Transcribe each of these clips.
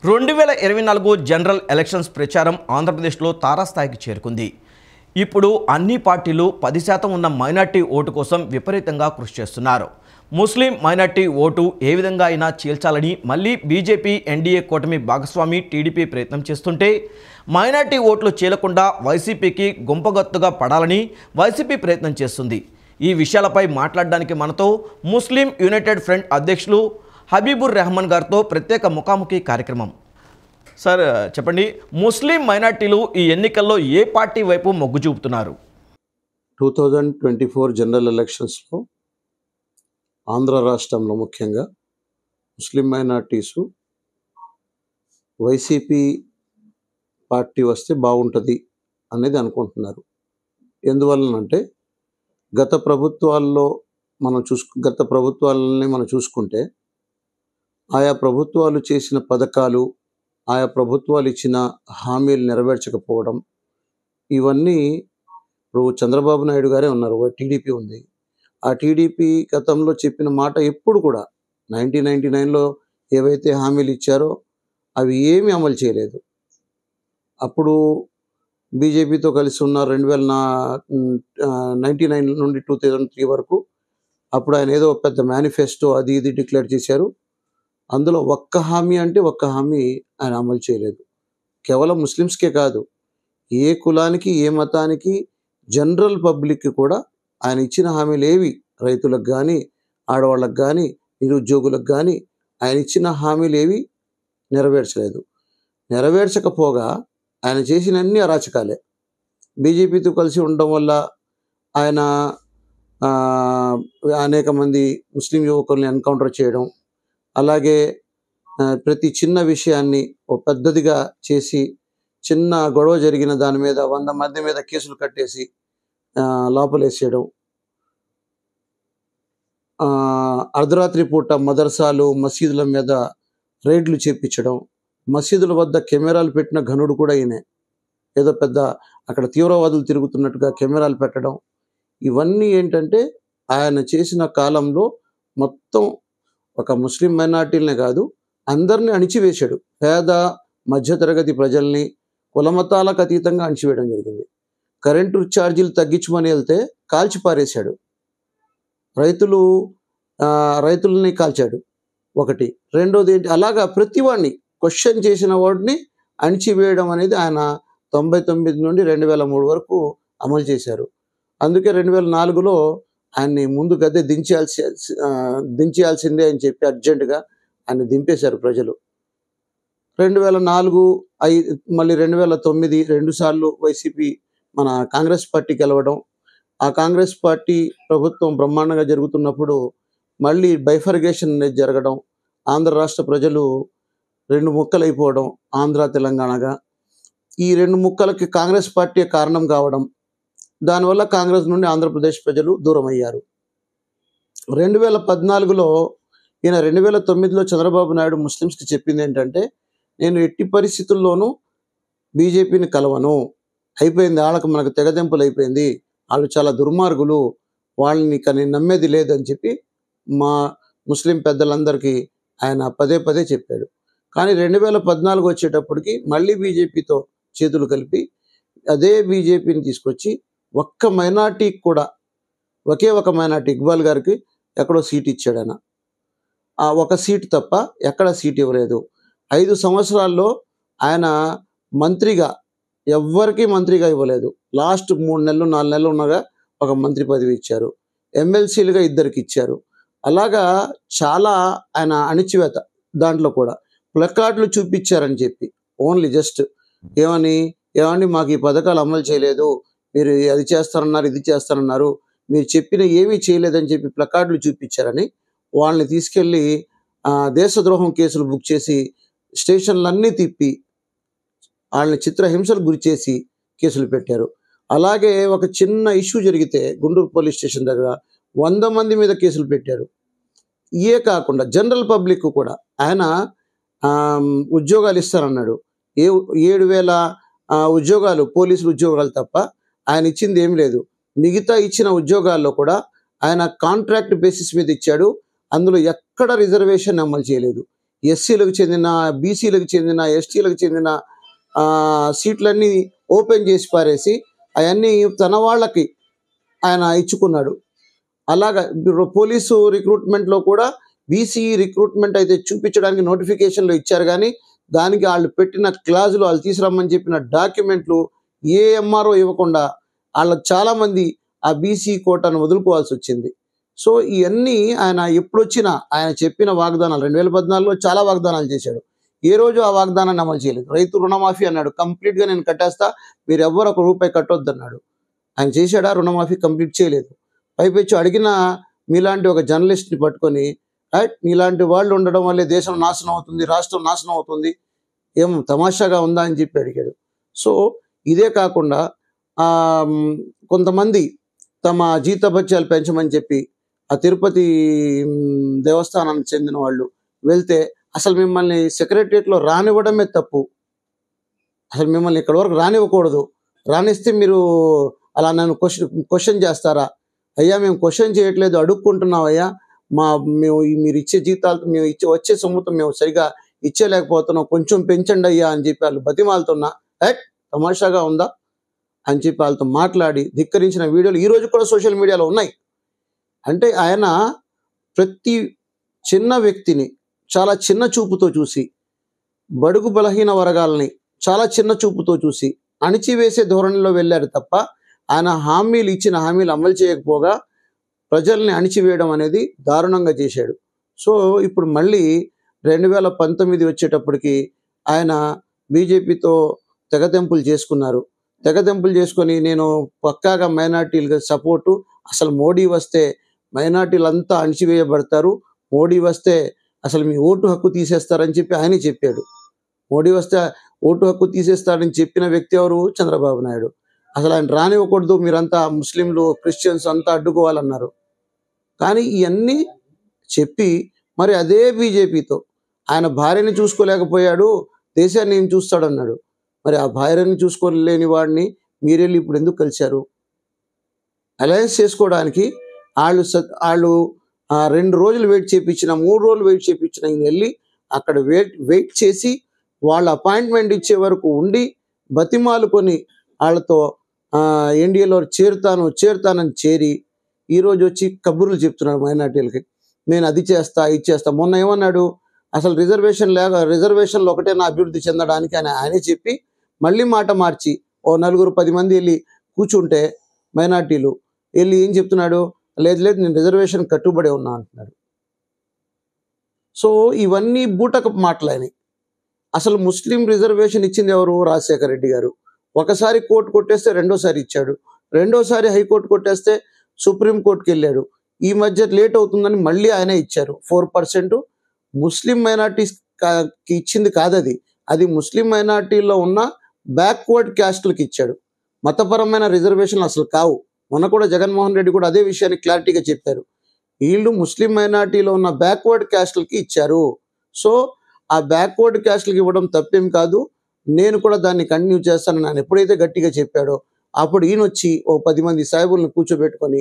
2024 general elections ప్రచారం ఆంధ్రప్రదేశ్లో తారాస్థాయికి చేరుకుంది. ఇప్పుడు అన్ని పార్టీలు 10% ఉన్న మైనార్టీ ఓటు కోసం విపరీతంగా కృషి చేస్తున్నారు. ముస్లిం మైనార్టీ ఓటు ఏ విధంగా అయినా చీల్చాలని మళ్ళీ బీజేపీ ఎన్డీఏ కూటమి భాగస్వామి టీడీపీ ప్రయత్నం చేస్తుంటే, మైనార్టీ ఓట్లు చీలకుండా వైసీపీకి గుంపగత్తుగా పడాలని వైసీపీ ప్రయత్నం చేస్తుంది. ఈ విషయాలపై మాట్లాడడానికి మనతో ముస్లిం యునైటెడ్ ఫ్రంట్ అధ్యక్షులు హబీబుర్ రెహమాన్ గారితో ప్రత్యేక ముఖాముఖి కార్యక్రమం. సార్ చెప్పండి, ముస్లిం మైనార్టీలు ఈ ఎన్నికల్లో ఏ పార్టీ వైపు మొగ్గు చూపుతున్నారు? 2024 జనరల్ ఎలక్షన్స్లో ఆంధ్ర రాష్ట్రంలో ముఖ్యంగా ముస్లిం మైనార్టీసు వైసీపీ పార్టీ వస్తే బాగుంటుంది అనేది అనుకుంటున్నారు. ఎందువలనంటే గత ప్రభుత్వాలని మనం చూసుకుంటే ఆయా ప్రభుత్వాలు చేసిన పథకాలు, ఆయా ప్రభుత్వాలు ఇచ్చిన హామీలు నెరవేర్చకపోవడం, ఇవన్నీ ఇప్పుడు చంద్రబాబు నాయుడు గారే ఉన్నారు, టీడీపీ ఉంది. ఆ టీడీపీ గతంలో చెప్పిన మాట ఎప్పుడు కూడా 1999లో ఏవైతే హామీలు ఇచ్చారో అవి ఏమీ అమలు చేయలేదు. అప్పుడు బీజేపీతో కలిసి ఉన్న 1999 నుండి 2003 వరకు అప్పుడు ఆయన ఏదో పెద్ద మేనిఫెస్టో అది ఇది డిక్లేర్ చేశారు. అందులో ఒక్క హామీ అంటే ఒక్క హామీ ఆయన అమలు చేయలేదు. కేవలం ముస్లిమ్స్కే కాదు, ఏ కులానికి ఏ మతానికి జనరల్ పబ్లిక్కి కూడా ఆయన ఇచ్చిన హామీలు ఏవి, రైతులకు కానీ ఆడవాళ్ళకు కానీ నిరుద్యోగులకు కానీ ఆయన ఇచ్చిన హామీలు ఏవి నెరవేర్చలేదు. నెరవేర్చకపోగా ఆయన చేసిన అన్ని అరాచకాలే. బీజేపీతో కలిసి ఉండడం వల్ల ఆయన అనేక మంది ముస్లిం యువకుల్ని ఎన్కౌంటర్ చేయడం, అలాగే ప్రతి చిన్న విషయాన్ని పెద్దదిగా చేసి చిన్న గొడవ జరిగిన దాని మీద 100 మంది మీద కేసులు కట్టేసి లోపలేసేయడం, అర్ధరాత్రి పూట మదర్సాలు మసీదుల మీద రైడ్లు చేపించడం, మసీదుల వద్ద కెమెరాలు పెట్టిన ఘనుడు కూడా ఈయనే. ఏదో పెద్ద అక్కడ తీవ్రవాదులు తిరుగుతున్నట్టుగా కెమెరాలు పెట్టడం, ఇవన్నీ ఏంటంటే ఆయన చేసిన కాలంలో మొత్తం ఒక ముస్లిం మైనార్టీలనే కాదు అందరినీ అణిచివేశాడు. పేద మధ్యతరగతి ప్రజల్ని కులమతాలకు అతీతంగా అణిచివేయడం జరిగింది. కరెంటు ఛార్జీలు తగ్గించమని వెళ్తే కాల్చి పారేశాడు. రైతులని కాల్చాడు ఒకటి. రెండోది ఏంటి, అలాగా ప్రతివాడిని క్వశ్చన్ చేసిన వాడిని అణిచివేయడం అనేది ఆయన 99 నుండి 2003 వరకు అమలు చేశారు. అందుకే 2004లో ఆయన్ని ముందు గద్దె దించేయాల్సిందే అని చెప్పి అర్జెంటుగా ఆయన దింపేశారు ప్రజలు. 2004 మళ్ళీ 2009 2 వైసీపీ మన కాంగ్రెస్ పార్టీ గెలవడం, ఆ కాంగ్రెస్ పార్టీ ప్రభుత్వం బ్రహ్మాండంగా జరుగుతున్నప్పుడు మళ్ళీ బైఫర్గేషన్ అనేది జరగడం, ఆంధ్ర రాష్ట్ర ప్రజలు 2 ముక్కలైపోవడం, ఆంధ్ర తెలంగాణగా. ఈ 2 ముక్కలకి కాంగ్రెస్ పార్టీ కారణం కావడం, దానివల్ల కాంగ్రెస్ నుండి ఆంధ్రప్రదేశ్ ప్రజలు దూరం అయ్యారు. 2014లో ఈయన 2009లో చంద్రబాబు నాయుడు ముస్లిమ్స్కి చెప్పింది ఏంటంటే, నేను ఎట్టి పరిస్థితుల్లోనూ బీజేపీని కలవను, అయిపోయింది, వాళ్ళకి మనకు తెగదెంపులు అయిపోయింది, వాళ్ళు చాలా దుర్మార్గులు, వాళ్ళని కానీ నమ్మేది లేదని చెప్పి మా ముస్లిం పెద్దలందరికీ ఆయన పదే పదే చెప్పాడు. కానీ 2014 వచ్చేటప్పటికి మళ్ళీ బీజేపీతో చేతులు కలిపి అదే బీజేపీని తీసుకొచ్చి ఒక్క మైనార్టీకి కూడా, ఒకే ఒక మైనార్టీ ఇక్బాల్ గారికి ఎక్కడో సీట్ ఇచ్చాడు ఆయన. ఆ ఒక సీటు తప్ప ఎక్కడ సీట్ ఇవ్వలేదు. 5 సంవత్సరాల్లో ఆయన మంత్రిగా ఎవ్వరికీ మంత్రిగా ఇవ్వలేదు. లాస్ట్ 3 నెలలు 4 నెలలు ఉండగా ఒక మంత్రి పదవి ఇచ్చారు. ఎమ్మెల్సీలుగా 2కి ఇచ్చారు. అలాగా చాలా ఆయన అణిచివేత. దాంట్లో కూడా ప్లకార్డులు చూపించారని చెప్పి ఓన్లీ జస్ట్ ఏమండి మాకు ఈ పథకాలు అమలు చేయలేదు, మీరు అది చేస్తారన్నారు, ఇది చేస్తారన్నారు, మీరు చెప్పిన ఏమీ చేయలేదని చెప్పి ప్లకార్డులు చూపించారని వాళ్ళని తీసుకెళ్ళి దేశద్రోహం కేసులు బుక్ చేసి స్టేషన్లన్నీ తిప్పి వాళ్ళని చిత్రహింసలు గురి చేసి కేసులు పెట్టారు. అలాగే ఒక చిన్న ఇష్యూ జరిగితే గుంటూరు పోలీస్ స్టేషన్ దగ్గర 100 మంది మీద కేసులు పెట్టారు. ఇయే కాకుండా జనరల్ పబ్లిక్ కూడా ఆయన ఉద్యోగాలు ఇస్తారన్నాడు. 7,000 ఉద్యోగాలు, పోలీసులు ఉద్యోగాలు తప్ప ఆయన ఇచ్చింది ఏమి లేదు. మిగతా ఇచ్చిన ఉద్యోగాల్లో కూడా ఆయన కాంట్రాక్ట్ బేసిస్ మీద ఇచ్చాడు. అందులో ఎక్కడ రిజర్వేషన్ అమలు చేయలేదు. ఎస్సీలకు చెందిన, బీసీలకు చెందిన, ఎస్టీలకు చెందిన సీట్లన్నీ ఓపెన్ చేసి పారేసి అవన్నీ తన వాళ్ళకి ఆయన ఇచ్చుకున్నాడు. అలాగా పోలీసు రిక్రూట్మెంట్లో కూడా బీసీ రిక్రూట్మెంట్ అయితే చూపించడానికి నోటిఫికేషన్లు ఇచ్చారు, కానీ దానికి వాళ్ళు పెట్టిన క్లాజులు, వాళ్ళు తీసుకురమ్మని చెప్పిన డాక్యుమెంట్లు ఏ ఎంఆర్ఓ ఇవ్వకుండా వాళ్ళకి చాలామంది ఆ బీసీ కోటాను వదులుకోవాల్సి వచ్చింది. సో ఇవన్నీ ఆయన ఎప్పుడొచ్చినా ఆయన చెప్పిన వాగ్దానాలు 2014లో చాలా వాగ్దానాలు చేశాడు. ఏ రోజు ఆ వాగ్దానాన్ని అమలు చేయలేదు. రైతు రుణమాఫీ అన్నాడు, కంప్లీట్గా నేను కట్టేస్తా, మీరు ఎవ్వరు ₹1 కట్టొద్దు అన్నాడు. ఆయన చేశాడా? రుణమాఫీ కంప్లీట్ చేయలేదు. పైపెచ్చు అడిగిన మీలాంటి ఒక జర్నలిస్ట్ని పట్టుకొని, రైట్, మీలాంటి వాళ్ళు ఉండడం వల్లే దేశం నాశనం అవుతుంది, రాష్ట్రం నాశనం అవుతుంది, ఏం తమాషాగా ఉందా అని చెప్పి అడిగాడు. సో ఇదే కాకుండా కొంతమంది తమ జీతభత్యాలు పెంచమని చెప్పి ఆ తిరుపతి దేవస్థానానికి చెందిన వాళ్ళు వెళ్తే అసలు మిమ్మల్ని సెక్రటరియట్లో రానివ్వడమే తప్పు, అసలు మిమ్మల్ని ఇక్కడి వరకు రానివ్వకూడదు, రానిస్తే మీరు అలా నన్ను క్వశ్చన్ చేస్తారా? అయ్యా మేము క్వశ్చన్ చేయట్లేదు, అడుక్కుంటున్నాం అయ్యా, మేము మీరు ఇచ్చే జీతాలతో మేము వచ్చే సొమ్ముతో మేము సరిగా ఇచ్చేలేకపోతున్నాం, కొంచెం పెంచండి అయ్యా అని చెప్పి వాళ్ళు బతిమాలుతున్నా, తమాషాగా ఉందా అని చెప్పి వాళ్ళతో మాట్లాడి ధిక్కరించిన వీడియోలు ఈరోజు కూడా సోషల్ మీడియాలో ఉన్నాయి. అంటే ఆయన ప్రతి చిన్న వ్యక్తిని చాలా చిన్న చూపుతో చూసి, బడుగు బలహీన వర్గాలని చాలా చిన్న చూపుతో చూసి అణిచివేసే ధోరణిలో వెళ్ళారు తప్ప ఆయన ఇచ్చిన హామీలు అమలు చేయకపోగా ప్రజల్ని అణిచివేయడం అనేది దారుణంగా చేశాడు. సో ఇప్పుడు మళ్ళీ 2019 వచ్చేటప్పటికి ఆయన బీజేపీతో తెగతెంపులు చేసుకున్నారు. తెగతెంపులు చేసుకొని నేను పక్కాగా మైనార్టీలుగా సపోర్టు, అసలు మోడీ వస్తే మైనార్టీలంతా అణిచివేయబడతారు, మోడీ వస్తే అసలు మీ ఓటు హక్కు తీసేస్తారని చెప్పి ఆయనే చెప్పాడు. మోడీ వస్తే ఓటు హక్కు తీసేస్తారని చెప్పిన వ్యక్తి ఎవరు? చంద్రబాబు నాయుడు. అసలు ఆయన రానివ్వకూడదు, మీరంతా ముస్లింలు క్రిస్టియన్స్ అంతా అడ్డుకోవాలన్నారు. కానీ ఇవన్నీ చెప్పి మరి అదే బీజేపీతో ఆయన భార్యని చూసుకోలేకపోయాడు, దేశాన్ని ఏం చూస్తాడన్నాడు. మరి ఆ భార్యని చూసుకోలేని వాడిని మీరెళ్ళి ఇప్పుడు ఎందుకు కలిశారు? అలయన్స్ చేసుకోవడానికి వాళ్ళు 2 రోజులు వెయిట్ చేయించిన, 3 రోజులు వెయిట్ చేయించిన ఈయన వెళ్ళి అక్కడ వెయిట్ చేసి వాళ్ళ అపాయింట్మెంట్ ఇచ్చే వరకు ఉండి బతిమాలుకొని వాళ్ళతో ఎన్డీఏలో చేరుతానని చేరి ఈరోజు వచ్చి కబుర్లు చెప్తున్నాడు మైనార్టీలకి, నేను అది చేస్తా ఇది చేస్తా. మొన్న ఏమన్నాడు? అసలు రిజర్వేషన్లు ఒకటే నా అభివృద్ధి చెందడానికి అని ఆయనే చెప్పి మళ్ళీ మాట మార్చి 9-10 మంది వెళ్ళి కూర్చుంటే మైనార్టీలు వెళ్ళి ఏం చెప్తున్నాడు? లేదు నేను రిజర్వేషన్ కట్టుబడి ఉన్నా అంటున్నాడు. సో ఇవన్నీ బూటకపు మాటలని. అసలు ముస్లిం రిజర్వేషన్ ఇచ్చింది ఎవరు? రాజశేఖర రెడ్డి గారు. ఒకసారి కోర్టు కొట్టేస్తే రెండోసారి ఇచ్చాడు, రెండోసారి హైకోర్టు కొట్టేస్తే సుప్రీంకోర్టుకి వెళ్ళాడు. ఈ మధ్య లేట్ అవుతుందని మళ్ళీ ఆయనే ఇచ్చారు. 4% ముస్లిం మైనార్టీస్కి ఇచ్చింది కాదది, అది ముస్లిం మైనార్టీలో ఉన్న బ్యాక్వర్డ్ క్యాస్టులకి ఇచ్చాడు. మతపరమైన రిజర్వేషన్లు అసలు కావు. మొన్న కూడా జగన్మోహన్ రెడ్డి కూడా అదే విషయాన్ని క్లారిటీగా చెప్పారు. వీళ్ళు ముస్లిం మైనార్టీలో ఉన్న బ్యాక్వర్డ్ క్యాస్టులకి ఇచ్చారు. సో ఆ బ్యాక్వర్డ్ క్యాస్టులకి ఇవ్వడం తప్పేం కాదు, నేను కూడా దాన్ని కంటిన్యూ చేస్తానని ఆయన ఎప్పుడైతే గట్టిగా చెప్పాడో అప్పుడు ఈయన వచ్చి 10 మంది సాయిబుల్ని కూర్చోబెట్టుకొని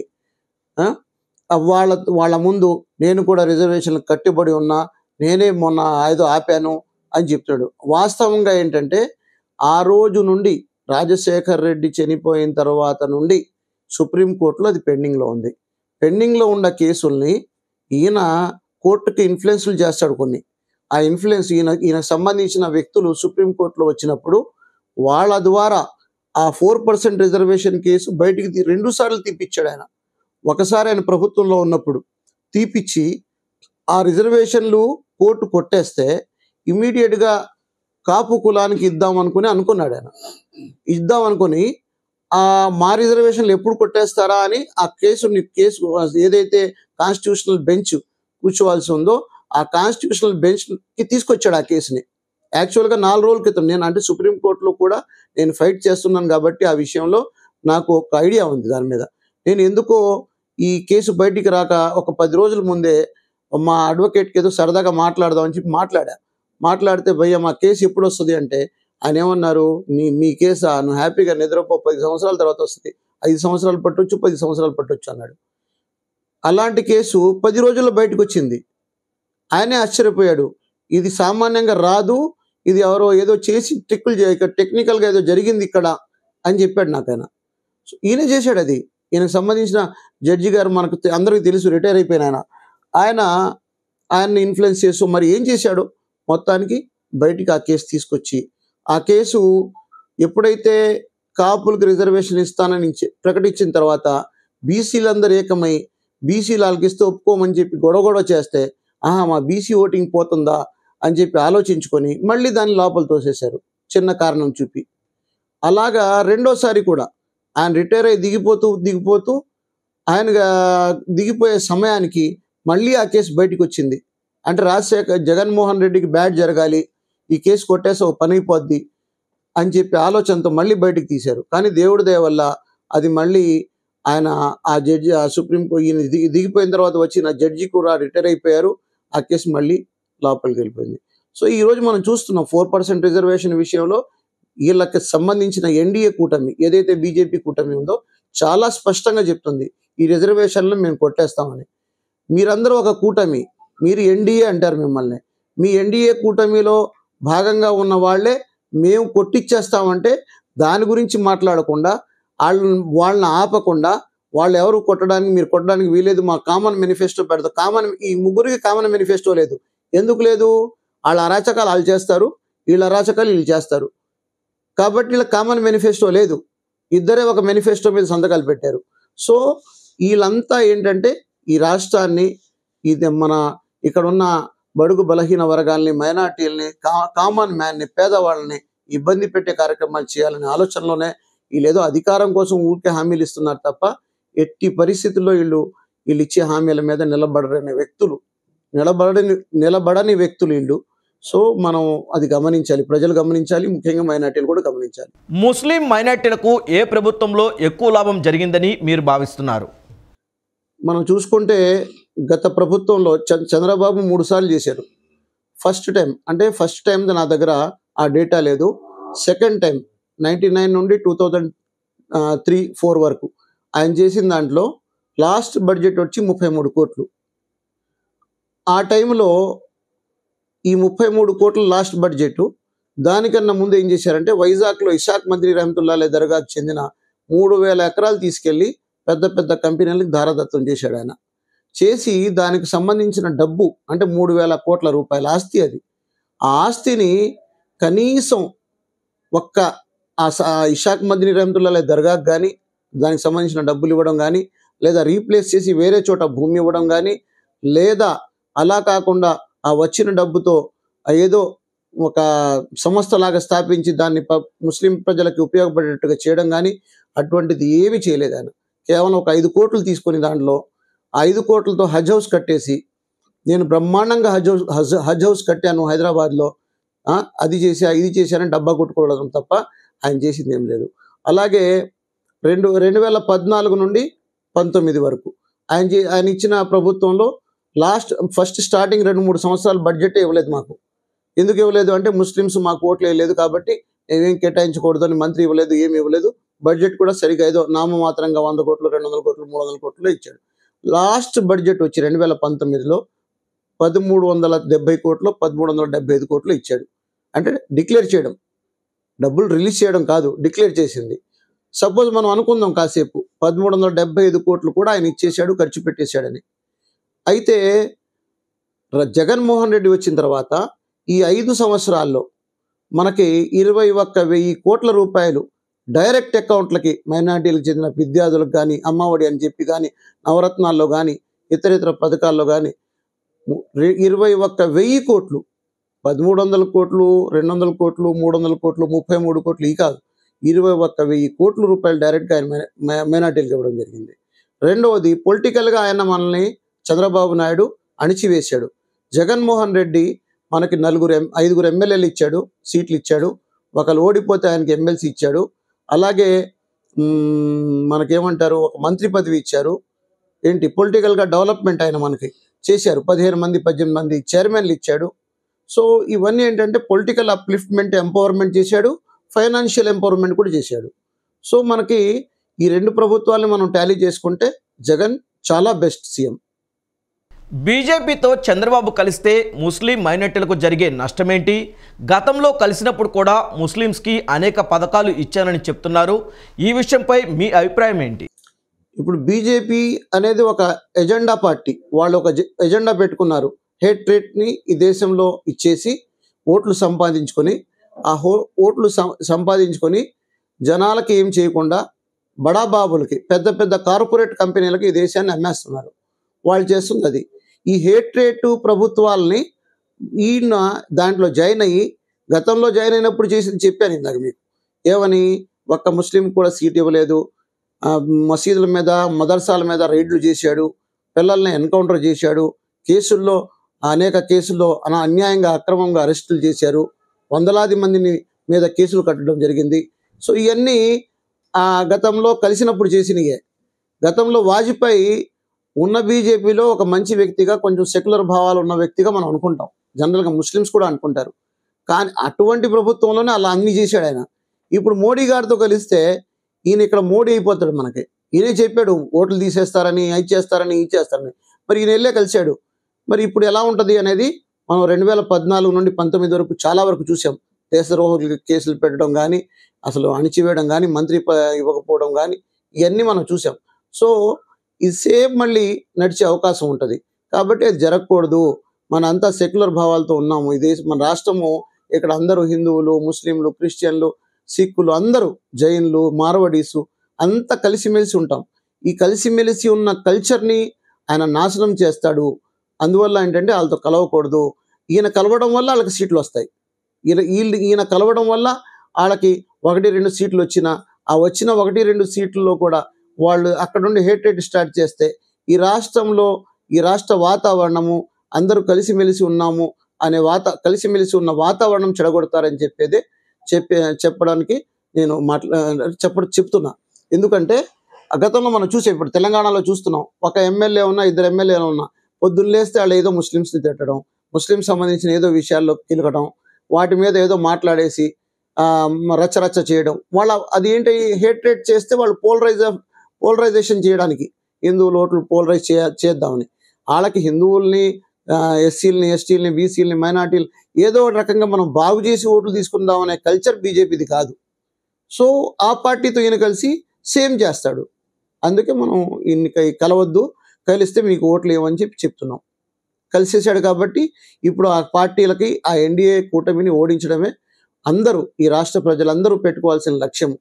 వాళ్ళ ముందు నేను కూడా రిజర్వేషన్లకు కట్టుబడి ఉన్నా, నేనే మొన్న ఏదో ఆపాను అని చెప్తాడు. వాస్తవంగా ఏంటంటే ఆ రోజు నుండి రాజశేఖర్ రెడ్డి చనిపోయిన తర్వాత నుండి సుప్రీంకోర్టులో అది పెండింగ్లో ఉంది. పెండింగ్లో ఉన్న కేసుల్ని ఈయన కోర్టుకి ఇన్ఫ్లుయెన్స్లు చేస్తాడు కొన్ని. ఆ ఇన్ఫ్లుయెన్స్ ఈయన సంబంధించిన వ్యక్తులు సుప్రీంకోర్టులో వచ్చినప్పుడు వాళ్ళ ద్వారా ఆ 4% రిజర్వేషన్ కేసు బయటికి 2 సార్లు తీపిచ్చాడు ఆయన. ఒకసారి ఆయన ప్రభుత్వంలో ఉన్నప్పుడు తీపిచ్చి ఆ రిజర్వేషన్లు కోర్టు కొట్టేస్తే ఇమీడియట్గా కాపు కులానికి అనుకున్నాడు ఆయన. ఇద్దామనుకొని మా రిజర్వేషన్లు ఎప్పుడు కొట్టేస్తారా అని ఆ కేసు ఏదైతే కాన్స్టిట్యూషనల్ బెంచ్ కూర్చోవాల్సి ఉందో ఆ కాన్స్టిట్యూషనల్ బెంచ్కి తీసుకొచ్చాడు ఆ కేసుని. యాక్చువల్గా 4 రోజుల క్రితం నేను అంటే సుప్రీంకోర్టులో కూడా నేను ఫైట్ చేస్తున్నాను కాబట్టి ఆ విషయంలో నాకు ఒక ఐడియా ఉంది దాని మీద. నేను ఎందుకో ఈ కేసు బయటికి రాక ఒక 10 రోజుల ముందే మా అడ్వకేట్కి ఏదో సరదాగా మాట్లాడదామని చెప్పి మాట్లాడితే భయ్య మా కేసు ఎప్పుడు వస్తుంది అంటే ఆయన ఏమన్నారు, మీ కేసా, నువ్వు హ్యాపీగా నిద్రపో, 10 సంవత్సరాల తర్వాత వస్తుంది, 5 సంవత్సరాలు పట్టొచ్చు 10 సంవత్సరాలు పట్టొచ్చు అన్నాడు. అలాంటి కేసు 10 రోజుల్లో బయటకు వచ్చింది. ఆయనే ఆశ్చర్యపోయాడు, ఇది సామాన్యంగా రాదు, ఇది ఎవరో ఏదో చేసి టెక్నికల్గా ఏదో జరిగింది ఇక్కడ అని చెప్పాడు నాకు ఆయన. సో ఈయన చేశాడు అది. ఈయనకు సంబంధించిన జడ్జి గారు మనకు అందరికీ తెలుసు, రిటైర్ అయిపోయిన ఆయన ఆయన్ని ఇన్ఫ్లుయెన్స్ చేస్తూ మరి ఏం చేశాడు, మొత్తానికి బయటికి ఆ కేసు తీసుకొచ్చి, ఆ కేసు ఎప్పుడైతే కాపులకు రిజర్వేషన్ ఇస్తానని ప్రకటించిన తర్వాత బీసీలందరూ ఏకమై బీసీలు వాళ్ళకి ఇస్తే ఒప్పుకోమని చెప్పి గొడవ చేస్తే, మా బీసీ ఓటింగ్ పోతుందా అని చెప్పి ఆలోచించుకొని మళ్ళీ దాన్ని లోపల తోసేశారు చిన్న కారణం చూపి. అలాగా రెండోసారి కూడా ఆయన రిటైర్ అయ్యి దిగిపోతూ ఆయనగా దిగిపోయే సమయానికి మళ్ళీ ఆ కేసు బయటికి వచ్చింది. అంటే జగన్మోహన్ రెడ్డికి బ్యాడ్ జరగాలి, ఈ కేసు కొట్టేసి ఒక పని అయిపోద్ది అని చెప్పి ఆలోచనతో మళ్ళీ బయటికి తీశారు. కానీ దేవుడి దయ వల్ల అది మళ్ళీ ఆయన ఆ జడ్జి సుప్రీం ఈయన దిగిపోయిన తర్వాత వచ్చిన జడ్జి కూడా రిటైర్ అయిపోయారు. ఆ కేసు మళ్ళీ లోపలికి వెళ్ళిపోయింది. సో ఈరోజు మనం చూస్తున్నాం 4% రిజర్వేషన్ విషయంలో వీళ్ళకి సంబంధించిన ఎన్డీఏ కూటమి ఏదైతే బీజేపీ కూటమి ఉందో చాలా స్పష్టంగా చెప్తుంది, ఈ రిజర్వేషన్లు మేము కొట్టేస్తామని. మీరందరూ ఒక కూటమి, మీరు ఎన్డీఏ అంటారు మిమ్మల్ని. మీ ఎన్డీఏ కూటమిలో భాగంగా ఉన్న వాళ్ళే మేము కొట్టిచ్చేస్తామంటే దాని గురించి మాట్లాడకుండా వాళ్ళని ఆపకుండా వాళ్ళు ఎవరు మీరు కొట్టడానికి వీలేదు, మా కామన్ మేనిఫెస్టో పెడతాం. ఈ ముగ్గురికి కామన్ మేనిఫెస్టో లేదు. ఎందుకు లేదు? వాళ్ళ అరాచకాలు వాళ్ళు చేస్తారు, వీళ్ళ అరాచకాలు వీళ్ళు చేస్తారు. కాబట్టి వీళ్ళ కామన్ మేనిఫెస్టో లేదు, ఇద్దరే ఒక మేనిఫెస్టో మీద సంతకాలు పెట్టారు. సో వీళ్ళంతా ఏంటంటే ఈ రాష్ట్రాన్ని మన ఇక్కడ ఉన్న బడుగు బలహీన వర్గాల్ని, మైనార్టీలని, కామన్ మ్యాన్ని, పేదవాళ్ళని ఇబ్బంది పెట్టే కార్యక్రమాలు చేయాలనే ఆలోచనలోనే వీళ్ళేదో అధికారం కోసం ఊరికే హామీలు ఇస్తున్నారు తప్ప ఎట్టి పరిస్థితుల్లో వీళ్ళు ఇచ్చే హామీల మీద నిలబడని వ్యక్తులు వీళ్ళు. సో మనం అది గమనించాలి, ప్రజలు గమనించాలి, ముఖ్యంగా మైనార్టీలు కూడా గమనించాలి. ముస్లిం మైనార్టీలకు ఏ ప్రభుత్వంలో ఎక్కువ లాభం జరిగిందని మీరు భావిస్తున్నారు? మనం చూసుకుంటే గత ప్రభుత్వంలో చంద్రబాబు 3 సార్లు చేశారు. ఫస్ట్ టైం నా దగ్గర ఆ డేటా లేదు. సెకండ్ టైం 99 నుండి 2003-4 వరకు ఆయన చేసిన దాంట్లో లాస్ట్ బడ్జెట్ వచ్చి 33 కోట్లు. ఆ టైంలో ఈ 33 కోట్ల లాస్ట్ బడ్జెట్ దానికన్నా ముందు ఏం చేశారంటే వైజాగ్లో ఇషాక్ మంత్రి రహమతుల్లా దర్గాకు చెందిన 3000 ఎకరాలు తీసుకెళ్లి పెద్ద పెద్ద కంపెనీలకు ధారదత్తం చేశాడు ఆయన. చేసి దానికి సంబంధించిన డబ్బు అంటే 3000 కోట్ల రూపాయల ఆస్తి అది. ఆ ఆస్తిని కనీసం ఒక్క ఇషాక్ మంత్రి రహమతుల్లా దర్గాకు కానీ దానికి సంబంధించిన డబ్బులు ఇవ్వడం కానీ, లేదా రీప్లేస్ చేసి వేరే చోట భూమి ఇవ్వడం కానీ, లేదా అలా కాకుండా ఆ వచ్చిన డబ్బుతో ఏదో ఒక సంస్థలాగా స్థాపించి దాన్ని ముస్లిం ప్రజలకు ఉపయోగపడేట్టుగా చేయడం కానీ అటువంటిది ఏమీ చేయలేదు ఆయన. కేవలం ఒక 5 కోట్లు తీసుకొని దాంట్లో 5 కోట్లతో హజ్ హౌస్ కట్టేసి, నేను బ్రహ్మాండంగా హజ్ హౌస్ కట్టాను హైదరాబాద్లో, అది చేసా ఇది చేశానని డబ్బా కొట్టుకోవడం తప్ప ఆయన చేసింది ఏం లేదు. అలాగే 2014 నుండి 19 వరకు ఆయన ఇచ్చిన ప్రభుత్వంలో ఫస్ట్ స్టార్టింగ్ 2-3 సంవత్సరాలు బడ్జెట్ ఇవ్వలేదు మాకు. ఎందుకు ఇవ్వలేదు అంటే ముస్లిమ్స్ మాకు ఓట్లు వేయలేదు కాబట్టి ఏమేం కేటాయించకూడదు అని మంత్రి ఇవ్వలేదు, ఏమి ఇవ్వలేదు. బడ్జెట్ కూడా సరిగా ఏదో నామమాత్రంగా 100 కోట్లు 200 కోట్లు 300 కోట్లు ఇచ్చాడు. లాస్ట్ బడ్జెట్ వచ్చి 2019లో 1370 కోట్లు 1375 కోట్లు ఇచ్చాడు. అంటే డిక్లేర్ చేయడం, డబ్బులు రిలీజ్ చేయడం కాదు, డిక్లేర్ చేసింది. సపోజ్ మనం అనుకుందాం కాసేపు 1375 కోట్లు కూడా ఆయన ఇచ్చేశాడు, ఖర్చు పెట్టేశాడని. అయితే జగన్మోహన్ రెడ్డి వచ్చిన తర్వాత ఈ 5 సంవత్సరాల్లో మనకి 21,000 కోట్ల రూపాయలు డైరెక్ట్ అకౌంట్లకి మైనార్టీలకు చెందిన విద్యార్థులకు కానీ, అమ్మఒడి అని చెప్పి కానీ, నవరత్నాల్లో కానీ, ఇతర పథకాల్లో కానీ 21,000 కోట్లు, 1300 కోట్లు 200 కోట్లు 300 కోట్లు 33 కోట్లు ఈ కాదు, 21,000 కోట్ల రూపాయలు డైరెక్ట్గా ఆయన మైనార్టీలకు ఇవ్వడం జరిగింది. రెండవది పొలిటికల్గా ఆయన మనల్ని చంద్రబాబు నాయుడు అణిచివేశాడు. జగన్మోహన్ రెడ్డి మనకి 5 ఎమ్మెల్యేలు ఇచ్చాడు, సీట్లు ఇచ్చాడు. ఒకళ్ళు ఓడిపోతే ఆయనకి ఎమ్మెల్సీ ఇచ్చాడు. అలాగే మనకేమంటారు, ఒక మంత్రి పదవి ఇచ్చారు. పొలిటికల్గా డెవలప్మెంట్ ఆయన మనకి చేశారు. 15 మంది 18 మంది చైర్మన్లు ఇచ్చాడు. సో ఇవన్నీ ఏంటంటే పొలిటికల్ అప్లిఫ్ట్మెంట్, ఎంపవర్మెంట్ చేశాడు, ఫైనాన్షియల్ ఎంపవర్మెంట్ కూడా చేశాడు. సో మనకి ఈ 2 ప్రభుత్వాలను మనం టాలీ చేసుకుంటే జగన్ చాలా బెస్ట్ సీఎం. బీజేపీతో చంద్రబాబు కలిస్తే ముస్లిం మైనార్టీలకు జరిగే నష్టమేంటి? గతంలో కలిసినప్పుడు కూడా ముస్లిమ్స్కి అనేక పథకాలు ఇచ్చానని చెప్తున్నారు. ఈ విషయంపై మీ అభిప్రాయం ఏంటి? ఇప్పుడు బీజేపీ అనేది ఒక ఎజెండా పార్టీ. వాళ్ళు ఒక ఎజెండా పెట్టుకున్నారు. హేట్రేట్ని ఈ దేశంలో ఇచ్చేసి ఓట్లు సంపాదించుకొని ఓట్లు సంపాదించుకొని జనాలకి ఏం చేయకుండా బడాబాబులకి పెద్ద పెద్ద కార్పొరేట్ కంపెనీలకి ఈ దేశాన్ని అమ్మేస్తున్నారు. వాళ్ళు చేస్తుంది అది. ఈ హేట్రేట్ ప్రభుత్వాలని ఈయన దాంట్లో జాయిన్ అయ్యి గతంలో జాయిన్ అయినప్పుడు చేసింది చెప్పాను ఇందాక మీకు. ఏమని? ఒక్క ముస్లిం కూడా సీట్ ఇవ్వలేదు, మసీదుల మీద మదర్సాల మీద రైడ్లు చేశాడు, పిల్లల్ని ఎన్కౌంటర్ చేశాడు, కేసుల్లో అనేక కేసుల్లో అన్యాయంగా అక్రమంగా అరెస్టులు చేశారు, వందలాది మందిని మీద కేసులు కట్టడం జరిగింది. సో ఇవన్నీ గతంలో కలిసినప్పుడు చేసినయే. గతంలో వాజ్పేయి ఉన్న బీజేపీలో ఒక మంచి వ్యక్తిగా, కొంచెం సెక్యులర్ భావాలు ఉన్న వ్యక్తిగా మనం అనుకుంటాం, జనరల్గా ముస్లిమ్స్ కూడా అనుకుంటారు. కానీ అటువంటి ప్రభుత్వంలోనే అలా అన్ని చేశాడు ఆయన. ఇప్పుడు మోడీ గారితో కలిస్తే ఈయన ఇక్కడ మోడీ అయిపోతాడు మనకి. ఈయనే చెప్పాడు ఓట్లు తీసేస్తారని, అది చేస్తారని, ఇది చేస్తారని. మరి ఈయన వెళ్ళే కలిశాడు. మరి ఇప్పుడు ఎలా ఉంటుంది అనేది మనం 2014 నుండి 19 వరకు చాలా వరకు చూసాం. దేశద్రోహులకి కేసులు పెట్టడం కానీ, అసలు అణిచివేయడం కానీ, మంత్రి ఇవ్వకపోవడం కానీ, ఇవన్నీ మనం చూసాం. సో ఇది సేమ్ మళ్ళీ నడిచే అవకాశం ఉంటుంది. కాబట్టి అది జరగకూడదు. మన అంతా సెక్యులర్ భావాలతో ఉన్నాము. ఈ దేశం మన రాష్ట్రము. ఇక్కడ అందరూ హిందువులు, ముస్లింలు, క్రిస్టియన్లు, సిక్కులు, అందరూ జైన్లు, మార్వడీసు అంతా కలిసిమెలిసి ఉంటాం. ఈ కలిసిమెలిసి ఉన్న కల్చర్ని ఆయన నాశనం చేస్తాడు. అందువల్ల ఏంటంటే వాళ్ళతో కలవకూడదు. ఈయన కలవడం వల్ల వాళ్ళకి సీట్లు వస్తాయి. ఈయన కలవడం వల్ల వాళ్ళకి 1-2 సీట్లు వచ్చినా, ఆ వచ్చిన 1-2 సీట్లలో కూడా వాళ్ళు అక్కడ నుండి హేట్రేట్ స్టార్ట్ చేస్తే ఈ రాష్ట్రంలో ఈ రాష్ట్ర వాతావరణము అందరూ కలిసిమెలిసి ఉన్నాము అనే కలిసిమెలిసి ఉన్న వాతావరణం చెడగొడతారని చెప్పడానికి నేను చెప్తున్నా. ఎందుకంటే గతంలో మనం చూసే, ఇప్పుడు తెలంగాణలో చూస్తున్నాం, ఒక ఎమ్మెల్యే ఉన్నా, 2 ఎమ్మెల్యేలు ఉన్నా, పొద్దున్న లేస్తే వాళ్ళు ఏదో ముస్లిమ్స్ని తిట్టడం, ముస్లిం సంబంధించిన ఏదో విషయాల్లో కిలకడం, వాటి మీద ఏదో మాట్లాడేసి రచ్చరచ్చ చేయడం. అది ఏంటి, హేట్రేట్ చేస్తే వాళ్ళు పోలరైజేషన్ చేయడానికి, హిందువుల ఓట్లు పోలరైజ్ చేద్దామని. వాళ్ళకి హిందువుల్ని, ఎస్సీలని, ఎస్టీలని, బీసీలని, మైనార్టీలు ఏదో ఒక రకంగా మనం బాగు చేసి ఓట్లు తీసుకుందామనే కల్చర్ బీజేపీది కాదు. సో ఆ పార్టీతో ఈయన కలిసి సేమ్ చేస్తాడు. అందుకే మనం ఈయన కలవద్దు, కలిస్తే మీకు ఓట్లు ఏమని చెప్తున్నాం. కలిసేసాడు కాబట్టి ఇప్పుడు ఆ పార్టీలకి, ఆ ఎన్డీఏ కూటమిని ఓడించడమే అందరూ, ఈ రాష్ట్ర ప్రజలందరూ పెట్టుకోవాల్సిన లక్ష్యం.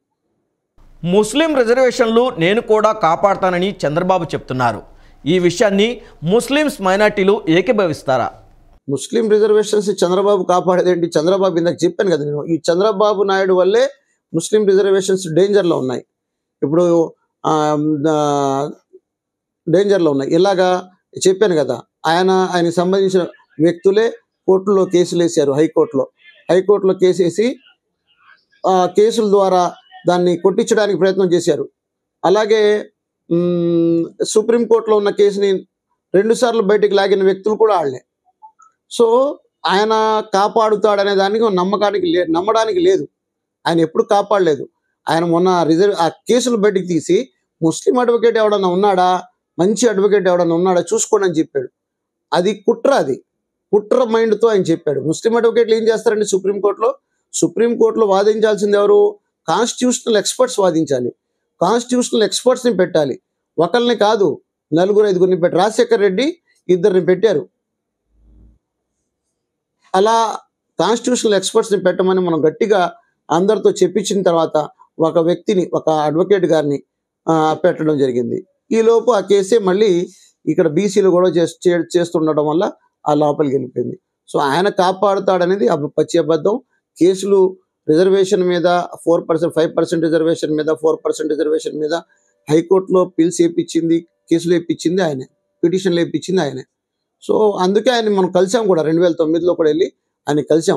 ముస్లిం రిజర్వేషన్లు నేను కూడా కాపాడతానని చంద్రబాబు చెప్తున్నారు. ఈ విషయాన్ని ముస్లిమ్స్ మైనార్టీలు ఏకీభవిస్తారా? ముస్లిం రిజర్వేషన్స్ చంద్రబాబు కాపాడేదేంటి? చంద్రబాబు ఇందాక చెప్పాను కదా నేను, ఈ చంద్రబాబు నాయుడు వల్లే ముస్లిం రిజర్వేషన్స్ డేంజర్లో ఉన్నాయి. ఇప్పుడు డేంజర్లో ఉన్నాయి. ఇలాగా చెప్పాను కదా, ఆయనకి సంబంధించిన వ్యక్తులే కోర్టులో కేసులు వేశారు. హైకోర్టులో కేసేసి కేసుల ద్వారా దాన్ని కొట్టించడానికి ప్రయత్నం చేశారు. అలాగే సుప్రీంకోర్టులో ఉన్న కేసుని 2 సార్లు బయటికి లాగిన వ్యక్తులు కూడా వాళ్ళే. సో ఆయన కాపాడుతాడనే దానికి నమ్మడానికి లేదు. ఆయన ఎప్పుడు కాపాడలేదు. ఆయన మొన్న ఆ కేసులు బయటికి తీసి ముస్లిం అడ్వకేట్ ఎవడన్నా ఉన్నాడా, మంచి అడ్వకేట్ ఎవడన్నా ఉన్నాడా చూసుకోండి అని చెప్పాడు. అది కుట్ర మైండ్తో ఆయన చెప్పాడు. ముస్లిం అడ్వకేట్లు ఏం చేస్తారండి? సుప్రీంకోర్టులో వాదించాల్సింది ఎవరు? కాన్స్టిట్యూషనల్ ఎక్స్పర్ట్స్ వాదించాలి. కాన్స్టిట్యూషనల్ ఎక్స్పర్ట్స్ని పెట్టాలి. ఒకరిని కాదు, 4-5 పెట్టి, రాజశేఖర్ రెడ్డి 2 పెట్టారు. అలా కాన్స్టిట్యూషనల్ ఎక్స్పర్ట్స్ని పెట్టమని మనం గట్టిగా అందరితో చెప్పించిన తర్వాత ఒక వ్యక్తిని, ఒక అడ్వకేట్ గారిని పెట్టడం జరిగింది. ఈలోపు ఆ కేసే మళ్ళీ ఇక్కడ బీసీలు కూడా చేస్తుండటం వల్ల ఆ లోపలికి వెళ్ళిపోయింది. సో ఆయన కాపాడుతాడనేది పచ్చి అబద్ధం. కేసులు రిజర్వేషన్ మీద 4%, 5% రిజర్వేషన్ మీద, 4% రిజర్వేషన్ మీద హైకోర్టులో పిల్స్ వేయించింది, కేసులు వేయించింది ఆయనే, పిటిషన్లు వేయించింది ఆయనే. సో అందుకే ఆయన మనం కలిసాం కూడా. 2009లో కూడా వెళ్ళి ఆయన కలిసి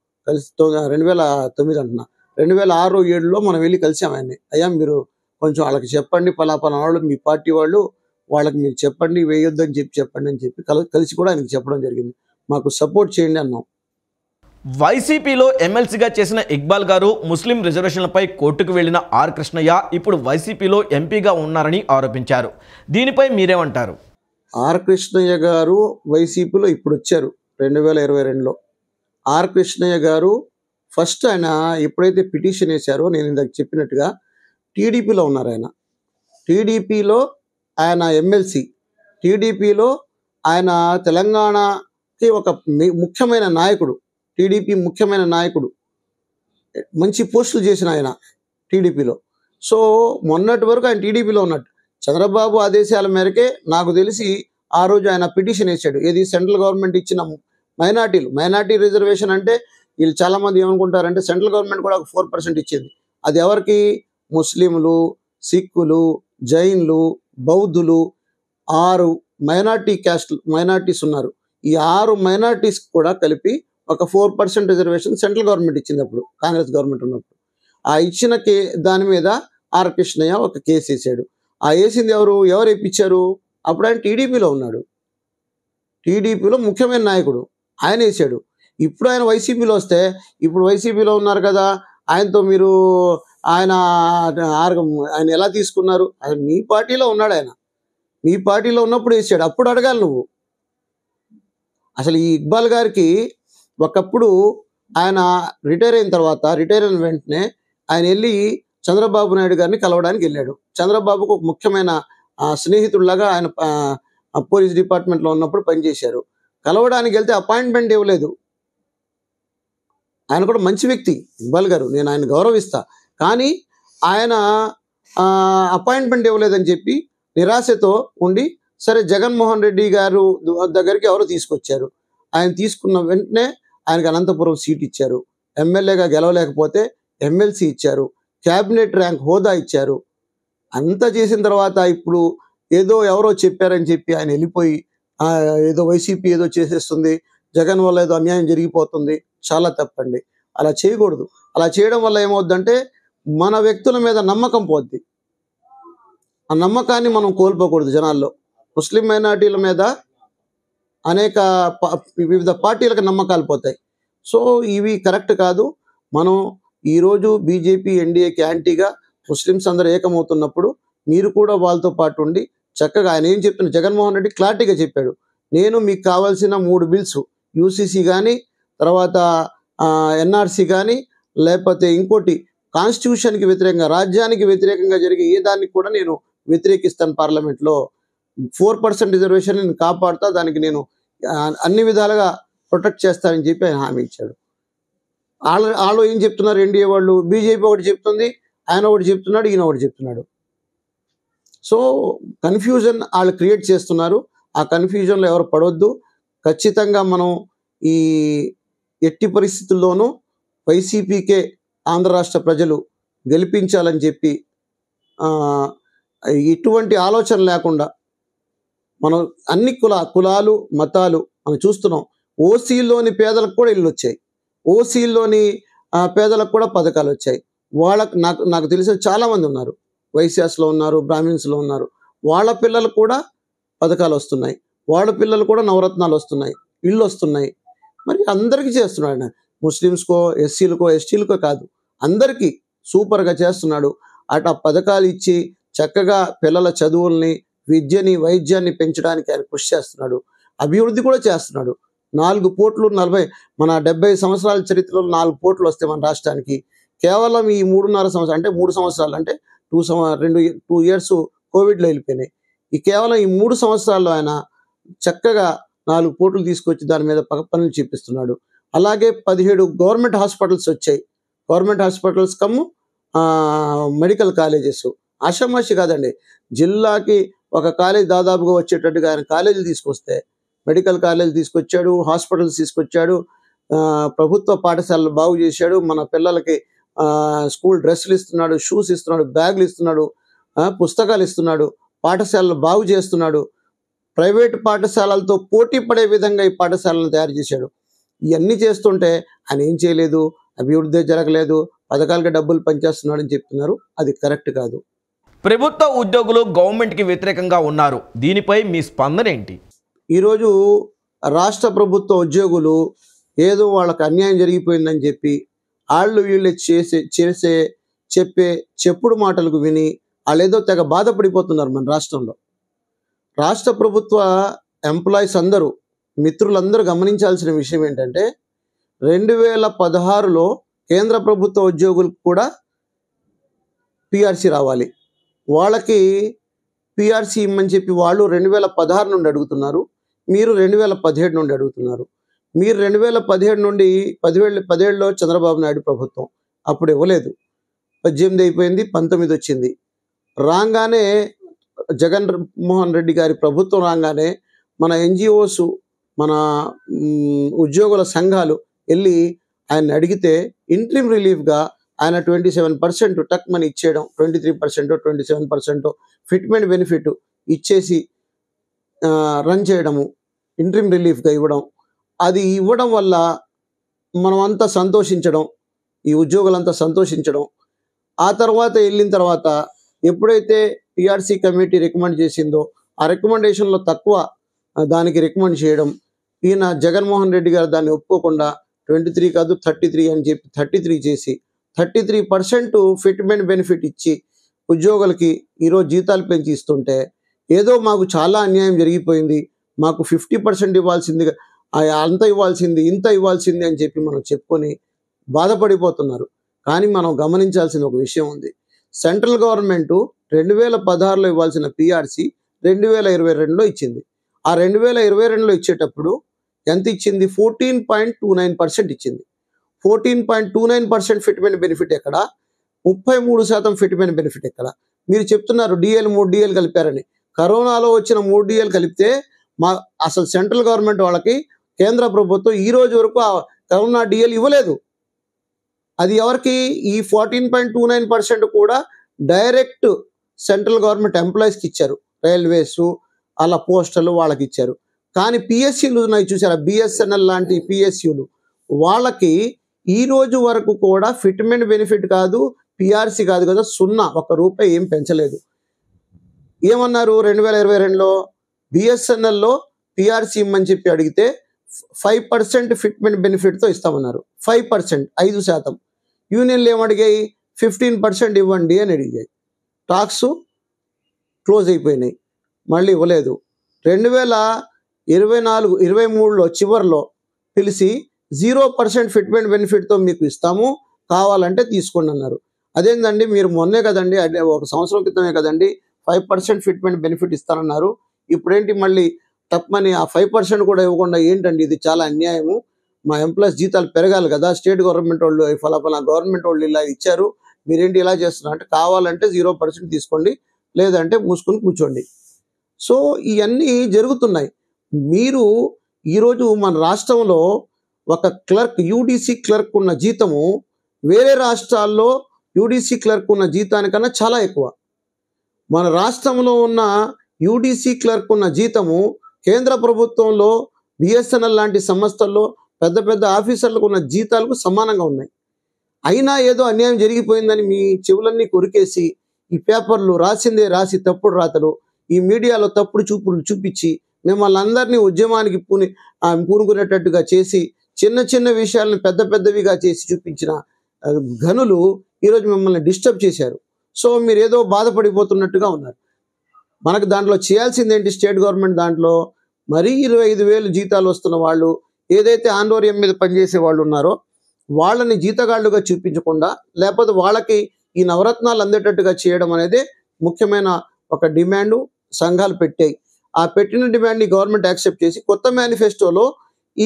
2009 అంటున్నా, 2006-7లో మనం వెళ్ళి కలిసాం ఆయన్ని. అయ్యా మీరు కొంచెం వాళ్ళకి చెప్పండి, పలాపలా వాళ్ళు మీ పార్టీ వాళ్ళకి మీరు చెప్పండి, వేయొద్దని చెప్పండి అని చెప్పి కలిసి కూడా ఆయనకి చెప్పడం జరిగింది. మాకు సపోర్ట్ చేయండి అన్నాం. వైసీపీలో ఎమ్మెల్సీగా చేసిన ఇక్బాల్ గారు ముస్లిం రిజర్వేషన్లపై కోర్టుకు వెళ్లిన ఆర్ కృష్ణయ్య ఇప్పుడు వైసీపీలో ఎంపీగా ఉన్నారని ఆరోపించారు. దీనిపై మీరేమంటారు? ఆర్ కృష్ణయ్య గారు వైసీపీలో ఇప్పుడు వచ్చారు 2022లో. ఆర్ కృష్ణయ్య గారు ఫస్ట్ ఆయన ఎప్పుడైతే పిటిషన్ వేశారో నేను ఇందాక చెప్పినట్టుగా టీడీపీలో ఉన్నారు ఆయన. టీడీపీలో ఆయన ఎమ్మెల్సీ, టీడీపీలో ఆయన తెలంగాణకి ఒక ముఖ్యమైన నాయకుడు, టీడీపీ ముఖ్యమైన నాయకుడు, మంచి పోస్టులు చేసిన ఆయన టీడీపీలో. సో మొన్నటి వరకు ఆయన టీడీపీలో ఉన్నట్టు. చంద్రబాబు ఆదేశాల మేరకే నాకు తెలిసి ఆ రోజు ఆయన పిటిషన్ వేసాడు. ఏది సెంట్రల్ గవర్నమెంట్ ఇచ్చిన మైనార్టీ రిజర్వేషన్ అంటే వీళ్ళు చాలామంది ఏమనుకుంటారంటే సెంట్రల్ గవర్నమెంట్ కూడా ఒక 4% ఇచ్చింది. అది ఎవరికి? ముస్లింలు, సిక్కులు, జైన్లు, బౌద్ధులు 6 మైనార్టీస్ ఉన్నారు. ఈ 6 మైనార్టీస్ కూడా కలిపి ఒక 4% రిజర్వేషన్ సెంట్రల్ గవర్నమెంట్ ఇచ్చింది అప్పుడు, కాంగ్రెస్ గవర్నమెంట్ ఉన్నప్పుడు. ఆ ఇచ్చిన దాని మీద ఆర్ కృష్ణయ్య ఒక కేసు వేసాడు. ఆ వేసింది ఎవరు వేయించారు? అప్పుడు ఆయన టీడీపీలో ఉన్నాడు, టీడీపీలో ముఖ్యమైన నాయకుడు, ఆయన వేసాడు. ఇప్పుడు ఆయన వైసీపీలో వస్తే, ఇప్పుడు వైసీపీలో ఉన్నారు కదా, ఆయనతో మీరు ఆయన ఎలా తీసుకున్నారు? ఆయన మీ పార్టీలో ఉన్నాడు, ఆయన మీ పార్టీలో ఉన్నప్పుడు వేసాడు, అప్పుడు అడగాలి నువ్వు. అసలు ఈ ఇక్బాల్ గారికి ఒకప్పుడు ఆయన రిటైర్ అయిన వెంటనే ఆయన వెళ్ళి చంద్రబాబు నాయుడు గారిని కలవడానికి వెళ్ళాడు. చంద్రబాబుకు ఒక ముఖ్యమైన స్నేహితుడిలాగా ఆయన పోలీస్ డిపార్ట్మెంట్లో ఉన్నప్పుడు పనిచేశారు. కలవడానికి వెళ్తే అపాయింట్మెంట్ ఇవ్వలేదు. ఆయన కూడా మంచి వ్యక్తి ఇక్బాల్ గారు, నేను ఆయన గౌరవిస్తా. కానీ ఆయన అపాయింట్మెంట్ ఇవ్వలేదని చెప్పి నిరాశతో ఉండి, సరే జగన్మోహన్ రెడ్డి గారు దగ్గరికి ఎవరో తీసుకొచ్చారు. ఆయన తీసుకున్న వెంటనే ఆయనకు అనంతపురం సీట్ ఇచ్చారు. ఎమ్మెల్యేగా గెలవలేకపోతే ఎమ్మెల్సీ ఇచ్చారు, క్యాబినెట్ ర్యాంక్ హోదా ఇచ్చారు. అంతా చేసిన తర్వాత ఇప్పుడు ఏదో ఎవరో చెప్పారని చెప్పి ఆయన వెళ్ళిపోయి ఏదో వైసీపీ ఏదో చేసేస్తుంది, జగన్ వల్ల ఏదో అన్యాయం జరిగిపోతుంది. చాలా తప్పండి, అలా చేయకూడదు. అలా చేయడం వల్ల ఏమవుద్దంటే మన వ్యక్తుల మీద నమ్మకం పోద్ది. ఆ నమ్మకాన్ని మనం కోల్పోకూడదు జనాల్లో. ముస్లిం మైనార్టీల మీద అనేక వివిధ పార్టీలకు నమ్మకాలు పోతాయి. సో ఇవి కరెక్ట్ కాదు. మనం ఈరోజు బీజేపీ ఎన్డీఏకి యాంటీగా ముస్లిమ్స్ అందరూ ఏకమవుతున్నప్పుడు మీరు కూడా వాళ్ళతో పాటు ఉండి చక్కగా, ఆయన ఏం చెప్తున్నారు, జగన్మోహన్ రెడ్డి క్లారిటీగా చెప్పాడు, నేను మీకు కావాల్సిన 3 బిల్స్, యూసీసీ కానీ, తర్వాత ఎన్ఆర్సీ కానీ, లేకపోతే ఇంకోటి కాన్స్టిట్యూషన్కి వ్యతిరేకంగా, రాజ్యానికి వ్యతిరేకంగా జరిగే ఏ దానికి కూడా నేను వ్యతిరేకిస్తాను. పార్లమెంట్లో 4% రిజర్వేషన్ నేను కాపాడుతా, దానికి నేను అన్ని విధాలుగా ప్రొటెక్ట్ చేస్తానని చెప్పి ఆయన హామీ ఇచ్చాడు. వాళ్ళు ఏం చెప్తున్నారు ఎన్డీఏ వాళ్ళు? బీజేపీ ఒకటి చెప్తుంది, ఆయన ఒకటి చెప్తున్నాడు, ఈయన ఒకటి చెప్తున్నాడు. సో కన్ఫ్యూజన్ వాళ్ళు క్రియేట్ చేస్తున్నారు. ఆ కన్ఫ్యూజన్లో ఎవరు పడవద్దు. ఖచ్చితంగా మనం ఈ ఎట్టి పరిస్థితుల్లోనూ వైసీపీకే ఆంధ్ర రాష్ట్ర ప్రజలు గెలిపించాలని చెప్పి ఇటువంటి ఆలోచన లేకుండా మనం అన్ని కులాలు మతాలు మనం చూస్తున్నాం. ఓసీల్లోని పేదలకు కూడా ఇల్లు వచ్చాయి, ఓసీల్లోని పేదలకు కూడా పథకాలు వచ్చాయి. వాళ్ళకు నాకు తెలిసిన చాలామంది ఉన్నారు, వైశ్యాస్లో ఉన్నారు, బ్రాహ్మిన్స్లో ఉన్నారు. వాళ్ళ పిల్లలకు కూడా పథకాలు వస్తున్నాయి, వాళ్ళ పిల్లలు కూడా నవరత్నాలు వస్తున్నాయి, ఇళ్ళు వస్తున్నాయి. మరి అందరికీ చేస్తున్నాడు ఆయన. ముస్లిమ్స్కో, ఎస్సీలకో, ఎస్టీలకో కాదు, అందరికీ సూపర్గా చేస్తున్నాడు. అటు పథకాలు ఇచ్చి చక్కగా పిల్లల చదువుల్ని, విద్యని, వైద్యాన్ని పెంచడానికి ఆయన కృషి చేస్తున్నాడు. అభివృద్ధి కూడా చేస్తున్నాడు. 4 కోట్లు మన 70 సంవత్సరాల చరిత్రలో 4 కోట్లు వస్తే మన రాష్ట్రానికి కేవలం ఈ 3.5 సంవత్సరాలు, అంటే 3 సంవత్సరాలు, అంటే 2 ఇయర్స్ కోవిడ్లో వెళ్ళిపోయినాయి. ఈ కేవలం ఈ 3 సంవత్సరాల్లో ఆయన చక్కగా 4 కోట్లు తీసుకొచ్చి దాని మీద పనులు చూపిస్తున్నాడు. అలాగే 17 గవర్నమెంట్ హాస్పిటల్స్ వచ్చాయి. గవర్నమెంట్ హాస్పిటల్స్ మెడికల్ కాలేజెస్ ఆషామాషి కాదండి. జిల్లాకి ఒక కాలేజ్ దాదాపుగా వచ్చేటట్టుగా ఆయన కాలేజీలు తీసుకొస్తే, మెడికల్ కాలేజ్ తీసుకొచ్చాడు, హాస్పిటల్స్ తీసుకొచ్చాడు, ప్రభుత్వ పాఠశాలలు బాగు చేశాడు, మన పిల్లలకి స్కూల్ డ్రెస్సులు ఇస్తున్నాడు, షూస్ ఇస్తున్నాడు, బ్యాగులు ఇస్తున్నాడు, పుస్తకాలు ఇస్తున్నాడు, పాఠశాలలు బాగు చేస్తున్నాడు. ప్రైవేట్ పాఠశాలలతో పోటీ పడే విధంగా ఈ పాఠశాలను తయారు చేశాడు. ఇవన్నీ చేస్తుంటే ఆయన ఏం చేయలేదు, అభివృద్ధి జరగలేదు, పథకాలకి డబ్బులు పనిచేస్తున్నాడు అని చెప్తున్నారు. అది కరెక్ట్ కాదు. ప్రభుత్వ ఉద్యోగులు గవర్నమెంట్కి వ్యతిరేకంగా ఉన్నారు, దీనిపై మీ స్పందన ఏంటి? ఈరోజు రాష్ట్ర ప్రభుత్వ ఉద్యోగులు ఏదో వాళ్ళకి అన్యాయం జరిగిపోయిందని చెప్పి వీళ్ళు చెప్పే చెప్పుడు మాటలకు విని వాళ్ళు ఏదో తెగ బాధపడిపోతున్నారు మన రాష్ట్రంలో. రాష్ట్ర ప్రభుత్వ ఎంప్లాయీస్ అందరూ, మిత్రులందరూ గమనించాల్సిన విషయం ఏంటంటే 2016లో కేంద్ర ప్రభుత్వ ఉద్యోగులకు కూడా పిఆర్సీ రావాలి. వాళ్ళకి పిఆర్సీ ఇమ్మని చెప్పి వాళ్ళు 2016 నుండి అడుగుతున్నారు. మీరు 2017 నుండి అడుగుతున్నారు. మీరు 2017 నుండి 17లో చంద్రబాబు నాయుడు ప్రభుత్వం అప్పుడు ఇవ్వలేదు. 18 అయిపోయింది, 19 వచ్చింది. రాగానే జగన్మోహన్ రెడ్డి గారి ప్రభుత్వం రాగానే మన ఎన్జిఓస్, మన ఉద్యోగుల సంఘాలు వెళ్ళి ఆయన అడిగితే ఇంట్రీమ్ రిలీఫ్గా ఆయన 27% టక్ మనీ ఇచ్చేయడం, 23% 27% ఫిట్మెంట్ బెనిఫిట్ ఇచ్చేసి రన్ చేయడము, ఇంట్రీమ్ రిలీఫ్గా ఇవ్వడం. అది ఇవ్వడం వల్ల మనమంతా సంతోషించడం, ఈ ఉద్యోగులంతా సంతోషించడం. ఆ తర్వాత వెళ్ళిన తర్వాత ఎప్పుడైతే పిఆర్సీ కమిటీ రికమెండ్ చేసిందో ఆ రికమెండేషన్లో తక్కువ దానికి రికమెండ్ చేయడం, ఈయన జగన్మోహన్ రెడ్డి గారు దాన్ని ఒప్పుకోకుండా 23 కాదు 33 అని చెప్పి 33 చేసి 33% ఫిట్మెంట్ బెనిఫిట్ ఇచ్చి ఉద్యోగులకి ఈరోజు జీతాలు పెంచి ఇస్తుంటే ఏదో మాకు చాలా అన్యాయం జరిగిపోయింది, మాకు 50% ఇవ్వాల్సింది, అంత ఇవ్వాల్సింది, ఇంత ఇవ్వాల్సింది అని చెప్పి మనం చెప్పుకొని బాధపడిపోతున్నారు. కానీ మనం గమనించాల్సిన ఒక విషయం ఉంది. సెంట్రల్ గవర్నమెంట్ 2016లో ఇవ్వాల్సిన పిఆర్సీ 2022లో ఇచ్చింది. ఆ 2022లో ఇచ్చేటప్పుడు ఎంత ఇచ్చింది? 14.29% ఇచ్చింది. 14.29% ఫిట్మెంట్ బెనిఫిట్ ఎక్కడ? 33% ఫిట్మెంట్ బెనిఫిట్ ఎక్కడ? మీరు చెప్తున్నారు డిఎల్ 3 డిఎల్ కలిపారని. కరోనాలో వచ్చిన 3 డిఎల్ కలిపితే అసలు సెంట్రల్ గవర్నమెంట్ వాళ్ళకి కేంద్ర ప్రభుత్వం ఈ రోజు వరకు ఆ కరోనా డిఎల్ ఇవ్వలేదు. అది ఎవరికి? ఈ 14.29% కూడా డైరెక్ట్ సెంట్రల్ గవర్నమెంట్ ఎంప్లాయీస్కి ఇచ్చారు. రైల్వేస్ అలా పోస్టల్ వాళ్ళకి ఇచ్చారు. కానీ పిఎస్సీలు ఉన్నాయి చూసారా, బిఎస్ఎన్ఎల్ లాంటి పిఎస్సీలు, వాళ్ళకి ఈ రోజు వరకు కూడా ఫిట్మెంట్ బెనిఫిట్ కాదు, పిఆర్సీ కాదు కదా, 0, ₹1 ఏం పెంచలేదు. ఏమన్నారు 2022లో? బిఎస్ఎన్ఎల్లో పిఆర్సీ ఇమ్మని చెప్పి అడిగితే 5% ఫిట్మెంట్ బెనిఫిట్తో ఇస్తామన్నారు. 5%, 5%. యూనియన్లు ఏమడిగాయి? 15% ఇవ్వండి అని అడిగాయి. టాక్స్ క్లోజ్ అయిపోయినాయి, మళ్ళీ ఇవ్వలేదు. 2024-23లో చివరిలో పిలిచి 0% ఫిట్మెంట్ బెనిఫిట్తో మీకు ఇస్తాము, కావాలంటే తీసుకోండి అన్నారు. అదేంటండి, మీరు మొన్నే కదండి, అంటే 1 సంవత్సరం క్రితమే కదండి 5% ఫిట్మెంట్ బెనిఫిట్ ఇస్తానన్నారు, ఇప్పుడేంటి మళ్ళీ తప్పని ఆ 5% కూడా ఇవ్వకుండా? ఏంటండి ఇది, చాలా అన్యాయము. మా ఎంప్లాయీస్ జీతాలు పెరగాలి కదా, స్టేట్ గవర్నమెంట్ వాళ్ళు ఫలాఫలా గవర్నమెంట్ వాళ్ళు ఇలా ఇచ్చారు, మీరేంటి ఇలా చేస్తున్నారు అంటే, కావాలంటే 0% తీసుకోండి, లేదంటే మూసుకొని కూర్చోండి. సో ఇవన్నీ జరుగుతున్నాయి. మీరు ఈరోజు మన రాష్ట్రంలో ఒక క్లర్క్, యూడీసీ క్లర్క్ ఉన్న జీతము వేరే రాష్ట్రాల్లో యూడీసీ క్లర్క్ ఉన్న జీతానికన్నా చాలా ఎక్కువ. మన రాష్ట్రంలో ఉన్న యూడీసీ క్లర్క్ ఉన్న జీతము కేంద్ర ప్రభుత్వంలో బిఎస్ఎన్ఎల్ లాంటి సంస్థల్లో పెద్ద పెద్ద ఆఫీసర్లకు ఉన్న జీతాలకు సమానంగా ఉన్నాయి. అయినా ఏదో అన్యాయం జరిగిపోయిందని మీ చెవులన్నీ కొరికేసి ఈ పేపర్లు రాసిందే రాసి తప్పుడు రాతలు, ఈ మీడియాలో తప్పుడు చూపులు చూపించి మిమ్మల్ని అందరినీ ఉద్యమానికి పూనుకునేటట్టుగా చేసి చిన్న చిన్న విషయాలను పెద్ద పెద్దవిగా చేసి చూపించిన ఘనులు ఈరోజు మిమ్మల్ని డిస్టర్బ్ చేశారు. సో మీరు ఏదో బాధపడిపోతున్నట్టుగా ఉన్నారు. మనకు దాంట్లో చేయాల్సింది ఏంటి? స్టేట్ గవర్నమెంట్ దాంట్లో మరీ 25,000 జీతాలు వస్తున్న వాళ్ళు, ఏదైతే ఆందోళన మీద పనిచేసే వాళ్ళు ఉన్నారో వాళ్ళని జీతగాళ్ళుగా చూపించకుండా, లేకపోతే వాళ్ళకి ఈ నవరత్నాలు అందేటట్టుగా చేయడం అనేది ముఖ్యమైన ఒక డిమాండు సంఘాలు పెట్టాయి. ఆ పెట్టిన డిమాండ్ని గవర్నమెంట్ యాక్సెప్ట్ చేసి కొత్త మేనిఫెస్టోలో ఈ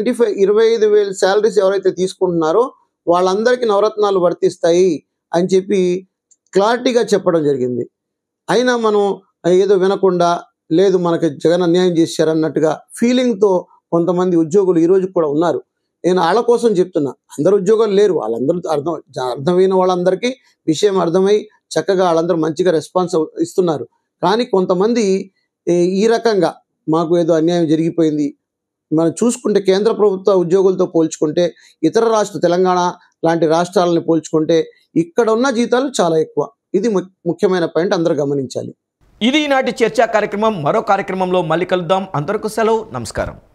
25,000 శాలరీస్ ఎవరైతే తీసుకుంటున్నారో వాళ్ళందరికీ నవరత్నాలు వర్తిస్తాయి అని చెప్పి క్లారిటీగా చెప్పడం జరిగింది. అయినా మనం ఏదో వినకుండా, లేదు మనకి జగన్ అన్యాయం చేశారన్నట్టుగా ఫీలింగ్తో కొంతమంది ఉద్యోగులు ఈరోజు కూడా ఉన్నారు. నేను వాళ్ళ కోసం చెప్తున్నా, అందరు ఉద్యోగాలు లేరు, వాళ్ళందరూ అర్థమైన వాళ్ళందరికీ విషయం అర్థమై చక్కగా వాళ్ళందరూ మంచిగా రెస్పాన్స్ ఇస్తున్నారు. కానీ కొంతమంది ఈ రకంగా మాకు ఏదో అన్యాయం జరిగిపోయింది, మనం చూసుకుంటే కేంద్ర ప్రభుత్వ ఉద్యోగులతో పోల్చుకుంటే ఇతర తెలంగాణ లాంటి రాష్ట్రాలను పోల్చుకుంటే ఇక్కడ ఉన్న జీతాలు చాలా ఎక్కువ. ఇది ముఖ్యమైన పాయింట్, అందరూ గమనించాలి. ఇది ఈనాటి చర్చా కార్యక్రమం. మరో కార్యక్రమంలో మళ్ళీ కలుద్దాం. అంతవరకు సెలవు, నమస్కారం.